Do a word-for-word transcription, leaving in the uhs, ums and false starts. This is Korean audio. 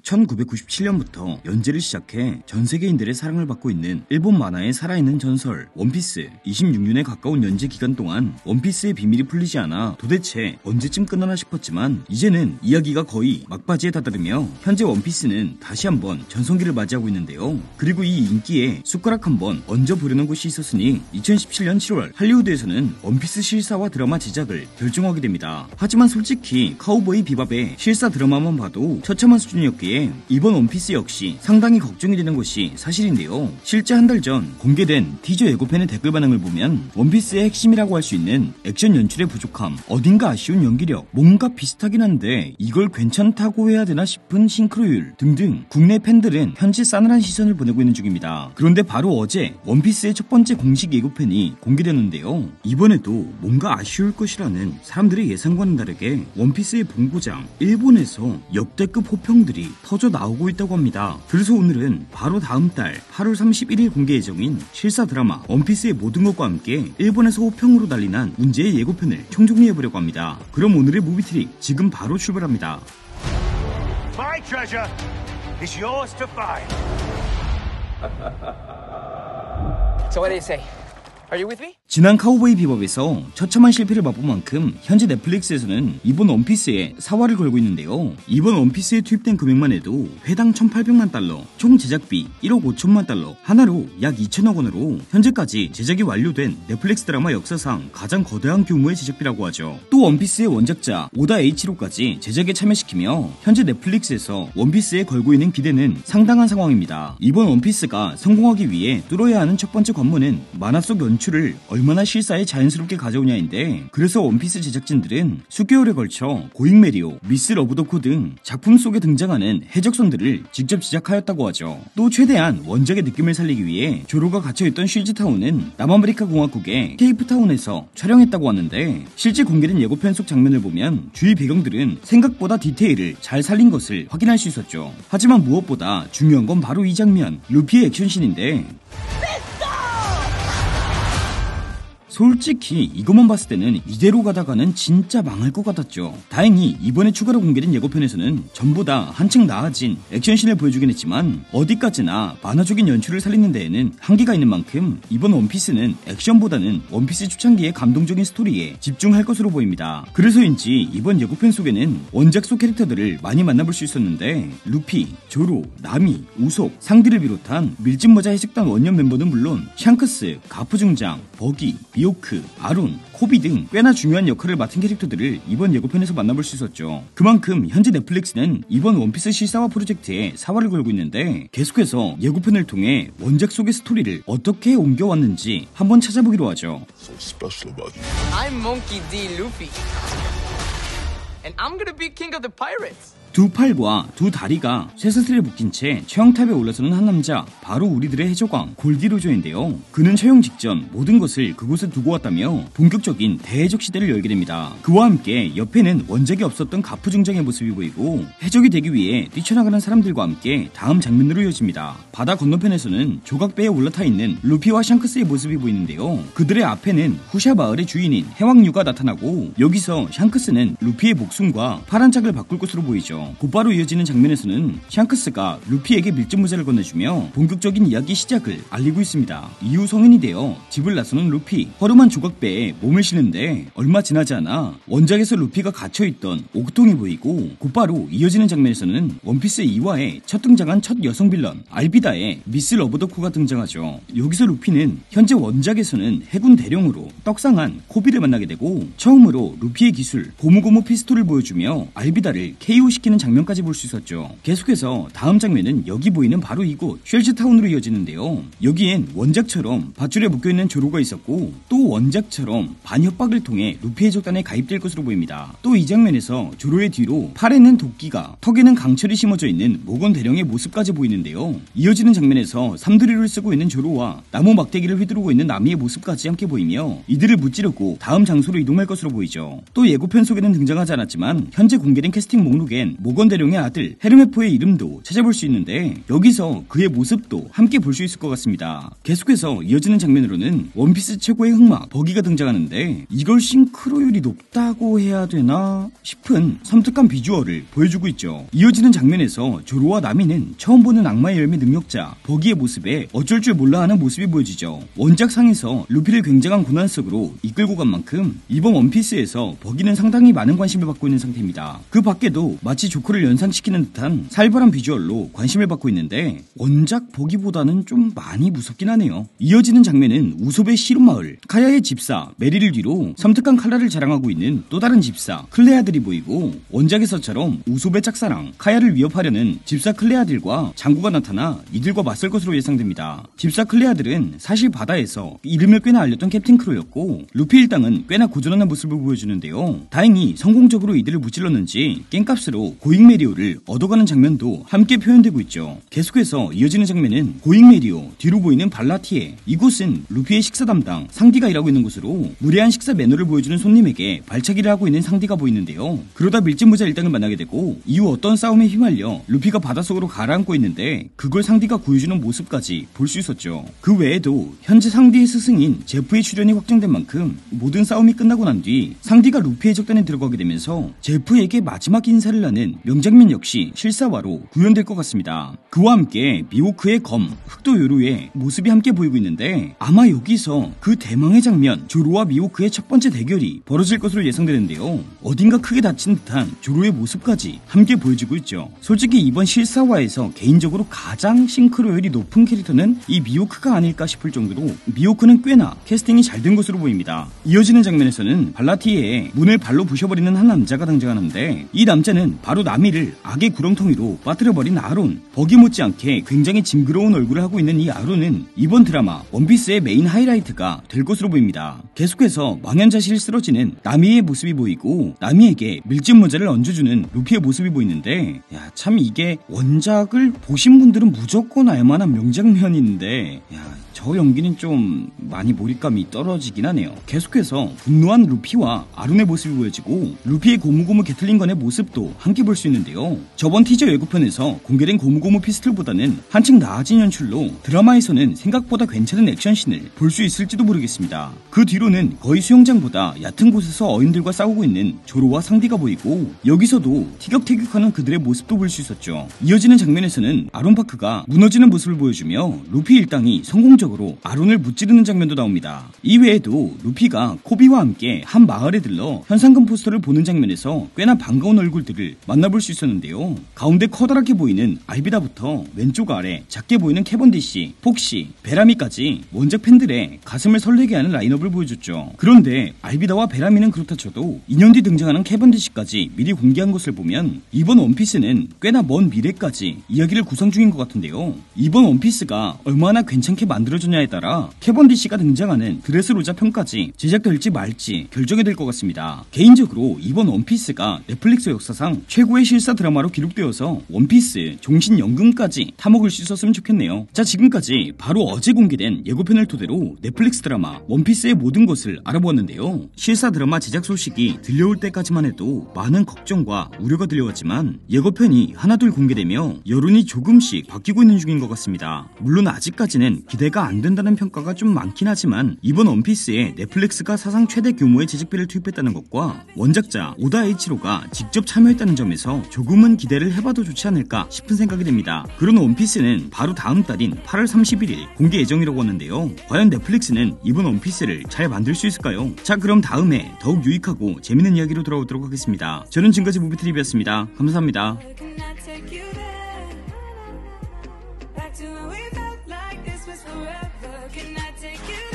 천구백구십칠 년부터 연재를 시작해 전 세계인들의 사랑을 받고 있는 일본 만화의 살아있는 전설 원피스. 이십육 년에 가까운 연재 기간 동안 원피스의 비밀이 풀리지 않아 도대체 언제쯤 끝나나 싶었지만 이제는 이야기가 거의 막바지에 다다르며 현재 원피스는 다시 한번 전성기를 맞이하고 있는데요. 그리고 이 인기에 숟가락 한번 얹어보려는 곳이 있었으니 이천십칠 년 칠월 할리우드에서는 원피스 실사와 드라마 제작을 결정하게 됩니다. 하지만 솔직히 카우보이 비밥의 실사 드라마만 봐도 처참한 수준이었기에 이번 원피스 역시 상당히 걱정이 되는 것이 사실인데요. 실제 한 달 전 공개된 티저 예고편의 댓글 반응을 보면 원피스의 핵심이라고 할 수 있는 액션 연출의 부족함, 어딘가 아쉬운 연기력, 뭔가 비슷하긴 한데 이걸 괜찮다고 해야 되나 싶은 싱크로율 등등 국내 팬들은 현재 싸늘한 시선을 보내고 있는 중입니다. 그런데 바로 어제 원피스의 첫 번째 공식 예고편이 공개되는데요. 이번에도 뭔가 아쉬울 것이라는 사람들의 예상과는 다르게 원피스의 본고장 일본에서 역대급 호평들이 터져 나오고 있다고 합니다. 그래서 오늘은 바로 다음 달 팔월 삼십일일 공개 예정인 실사 드라마 원피스의 모든 것과 함께 일본에서 호평으로 난리난 문제의 예고편을 총정리해보려고 합니다. 그럼 오늘의 무비트릭 지금 바로 출발합니다. My treasure is yours to find. So what do you say? Are you with me? 지난 카우보이 비밥에서 처참한 실패를 맛본 만큼 현재 넷플릭스에서는 이번 원피스에 사활을 걸고 있는데요. 이번 원피스에 투입된 금액만 해도 회당 천팔백만 달러, 총 제작비 일억 오천만 달러, 하나로 약 이천억 원으로 현재까지 제작이 완료된 넷플릭스 드라마 역사상 가장 거대한 규모의 제작비라고 하죠. 또 원피스의 원작자 오다 에이치로까지 제작에 참여시키며 현재 넷플릭스에서 원피스에 걸고 있는 기대는 상당한 상황입니다. 이번 원피스가 성공하기 위해 뚫어야 하는 첫 번째 관문은 만화 속 연출을 얼마나 실사에 자연스럽게 가져오냐인데, 그래서 원피스 제작진들은 수개월에 걸쳐 고잉 메리오, 미스 러브더코 등 작품 속에 등장하는 해적선들을 직접 제작하였다고 하죠. 또 최대한 원작의 느낌을 살리기 위해 조로가 갇혀있던 쉴즈타운은 남아메리카 공화국의 케이프타운에서 촬영했다고 하는데, 실제 공개된 예고편 속 장면을 보면 주위 배경들은 생각보다 디테일을 잘 살린 것을 확인할 수 있었죠. 하지만 무엇보다 중요한 건 바로 이 장면, 루피의 액션씬인데 솔직히 이것만 봤을 때는 이대로 가다가는 진짜 망할 것 같았죠. 다행히 이번에 추가로 공개된 예고편에서는 전보다 한층 나아진 액션씬을 보여주긴 했지만 어디까지나 만화적인 연출을 살리는 데에는 한계가 있는 만큼 이번 원피스는 액션보다는 원피스 초창기의 감동적인 스토리에 집중할 것으로 보입니다. 그래서인지 이번 예고편 속에는 원작 속 캐릭터들을 많이 만나볼 수 있었는데 루피, 조로, 나미, 우속, 상디를 비롯한 밀짚모자 해적단 원년 멤버는 물론 샹크스, 가프 중장, 버기, 미오크, 아론, 코비 등 꽤나 중요한 역할을 맡은 캐릭터들을 이번 예고편에서 만나볼 수 있었죠. 그만큼 현재 넷플릭스는 이번 원피스 실사화 프로젝트에 사활을 걸고 있는데 계속해서 예고편을 통해 원작 속의 스토리를 어떻게 옮겨왔는지 한번 찾아보기로 하죠. I'm Monkey D. Luffy. And I'm gonna be king of the pirates. 두 팔과 두 다리가 쇠사슬에 묶인 채 최영탑에 올라서는 한 남자, 바로 우리들의 해적왕 골디로저인데요. 그는 처형 직전 모든 것을 그곳에 두고 왔다며 본격적인 대해적 시대를 열게 됩니다. 그와 함께 옆에는 원작이 없었던 가프 중장의 모습이 보이고 해적이 되기 위해 뛰쳐나가는 사람들과 함께 다음 장면으로 이어집니다. 바다 건너편에서는 조각배에 올라타 있는 루피와 샹크스의 모습이 보이는데요. 그들의 앞에는 후샤 마을의 주인인 해왕류가 나타나고 여기서 샹크스는 루피의 목숨과 파란 짝을 바꿀 것으로 보이죠. 곧바로 이어지는 장면에서는 샹크스가 루피에게 밀짚모자를 건네주며 본격적인 이야기 시작을 알리고 있습니다. 이후 성인이 되어 집을 나서는 루피, 허름한 조각배에 몸을 실는데 얼마 지나지 않아 원작에서 루피가 갇혀있던 옥통이 보이고 곧바로 이어지는 장면에서는 원피스 이 화에 첫 등장한 첫 여성 빌런 알비다의 미스 러브더코가 등장하죠. 여기서 루피는 현재 원작에서는 해군 대령으로 떡상한 코비를 만나게 되고 처음으로 루피의 기술 고무고무 피스톨을 보여주며 알비다를 케이오시키는 장면까지 볼 수 있었죠. 계속해서 다음 장면은 여기 보이는 바로 이곳 쉘즈타운으로 이어지는데요. 여기엔 원작처럼 밧줄에 묶여있는 조로가 있었고 또 원작처럼 반협박을 통해 루피 해적단에 가입될 것으로 보입니다. 또 이 장면에서 조로의 뒤로 팔에는 도끼가, 턱에는 강철이 심어져 있는 모건 대령의 모습까지 보이는데요. 이어지는 장면에서 삼두리를 쓰고 있는 조로와 나무 막대기를 휘두르고 있는 나미의 모습까지 함께 보이며 이들을 무찌르고 다음 장소로 이동할 것으로 보이죠. 또 예고편 속에는 등장하지 않았지만 현재 공개된 캐스팅 목록엔 모건 대령의 아들 헤르메포의 이름도 찾아볼 수 있는데 여기서 그의 모습도 함께 볼 수 있을 것 같습니다. 계속해서 이어지는 장면으로는 원피스 최고의 흑막 버기가 등장하는데 이걸 싱크로율이 높다고 해야 되나 싶은 섬뜩한 비주얼을 보여주고 있죠. 이어지는 장면에서 조로와 나미는 처음 보는 악마의 열매 능력자 버기의 모습에 어쩔 줄 몰라하는 모습이 보여지죠. 원작상에서 루피를 굉장한 고난 속으로 이끌고 간 만큼 이번 원피스에서 버기는 상당히 많은 관심을 받고 있는 상태입니다. 그 밖에도 마치 조커를 연상시키는 듯한 살벌한 비주얼로 관심을 받고 있는데 원작 버기보다는 좀 많이 무섭긴 하네요. 이어지는 장면은 우솝의 시룸마을 카야의 집사 메리를 뒤로 섬뜩한 칼라를 자랑하고 있는 또 다른 집사 클레아들이 보이고 원작에서처럼 우솝의 짝사랑 카야를 위협하려는 집사 클레아들과 장구가 나타나 이들과 맞설 것으로 예상됩니다. 집사 클레아들은 사실 바다에서 이름을 꽤나 알렸던 캡틴 크로였고 루피 일당은 꽤나 고전하는 모습을 보여주는데요. 다행히 성공적으로 이들을 무찔렀는지 깽값으로 고잉 메리오를 얻어가는 장면도 함께 표현되고 있죠. 계속해서 이어지는 장면은 고잉 메리오 뒤로 보이는 발라티에 이곳은 루피의 식사 담당 상디가 일하고 있는 곳으로 무례한 식사 매너를 보여주는 손님에게 발차기를 하고 있는 상디가 보이는데요. 그러다 밀짚모자 일당을 만나게 되고 이후 어떤 싸움에 휘말려 루피가 바닷속으로 가라앉고 있는데 그걸 상디가 구해주는 모습까지 볼 수 있었죠. 그 외에도 현재 상디의 스승인 제프의 출연이 확정된 만큼 모든 싸움이 끝나고 난 뒤 상디가 루피의 적단에 들어가게 되면서 제프에게 마지막 인사를 하는 명장면 역시 실사화로 구현될 것 같습니다. 그와 함께 미호크의 검, 흑도 요루의 모습이 함께 보이고 있는데 아마 여기서 그 대망의 장면 조로와 미호크의 첫 번째 대결이 벌어질 것으로 예상되는데요. 어딘가 크게 다친 듯한 조로의 모습까지 함께 보여지고 있죠. 솔직히 이번 실사화에서 개인적으로 가장 싱크로율이 높은 캐릭터는 이 미호크가 아닐까 싶을 정도로 미호크는 꽤나 캐스팅이 잘 된 것으로 보입니다. 이어지는 장면에서는 발라티에의 문을 발로 부셔버리는 한 남자가 등장하는데 이 남자는 바로 나미를 악의 구렁텅이로 빠뜨려버린 아론. 버기 못지않게 굉장히 징그러운 얼굴을 하고 있는 이 아론은 이번 드라마 원피스의 메인 하이라이트가 될 것으로 보입니다. 계속해서 망연자실히 쓰러지는 나미의 모습이 보이고 나미에게 밀짚 모자를 얹어주는 루피의 모습이 보이는데 야, 참 이게 원작을 보신 분들은 무조건 알만한 명장면인데 야, 저 연기는 좀 많이 몰입감이 떨어지긴 하네요. 계속해서 분노한 루피와 아론의 모습이 보여지고 루피의 고무고무 게틀링건의 모습도 함께 볼 수 있는데요. 저번 티저 예고편에서 공개된 고무고무 피스톨보다는 한층 나아진 연출로 드라마에서는 생각보다 괜찮은 액션씬을 볼 수 있을지도 모르겠습니다. 그 뒤로는 거의 수영장보다 얕은 곳에서 어인들과 싸우고 있는 조로와 상디가 보이고 여기서도 티격태격하는 그들의 모습도 볼 수 있었죠. 이어지는 장면에서는 아론 파크가 무너지는 모습을 보여주며 루피 일당이 성공적으로 아론을 무찌르는 장면도 나옵니다. 이외에도 루피가 코비와 함께 한 마을에 들러 현상금 포스터를 보는 장면에서 꽤나 반가운 얼굴들을 만나볼 수 있었는데요. 가운데 커다랗게 보이는 알비다부터 왼쪽 아래 작게 보이는 캐번디시, 폭시, 베라미까지 원작 팬들의 가슴을 설레게 하는 라인업을 보여줬죠. 그런데 알비다와 베라미는 그렇다 쳐도 이 년 뒤 등장하는 캐번디시까지 미리 공개한 것을 보면 이번 원피스는 꽤나 먼 미래까지 이야기를 구상 중인 것 같은데요. 이번 원피스가 얼마나 괜찮게 만들어졌냐에 따라 캐번디시가 등장하는 드레스로자 편까지 제작될지 말지 결정이 될 것 같습니다. 개인적으로 이번 원피스가 넷플릭스 역사상 최고의 실사 드라마로 기록되어서 원피스 종신연금까지 타먹을 수 있었으면 좋겠네요. 자, 지금까지 바로 어제 공개된 예고편을 토대로 넷플릭스 드라마 원피스의 모든 것을 알아보았는데요. 실사 드라마 제작 소식이 들려올 때까지만 해도 많은 걱정과 우려가 들려왔지만 예고편이 하나둘 공개되며 여론이 조금씩 바뀌고 있는 중인 것 같습니다. 물론 아직까지는 기대가 안 된다는 평가가 좀 많긴 하지만 이번 원피스에 넷플릭스가 사상 최대 규모의 제작비를 투입했다는 것과 원작자 오다 에이치로가 직접 참여했다는 점에서 조금은 기대를 해봐도 좋지 않을까 싶은 생각이 듭니다. 그런 원피스는 바로 다음 달인 팔월 삼십일일 공개 예정이라고 하는데요. 과연 넷플릭스는 이번 원피스를 잘 만들 수 있을까요? 자, 그럼 다음에 더욱 유익하고 재밌는 이야기로 돌아오도록 하겠습니다. 저는 지금까지 무비트리비였습니다. 감사합니다. Back to when we felt like this was forever. Can I take you